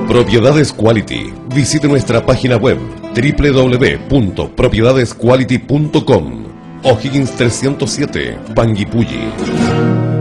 Propiedades Quality. Visite nuestra página web www.propiedadesquality.com. O'Higgins 307, Panguipulli.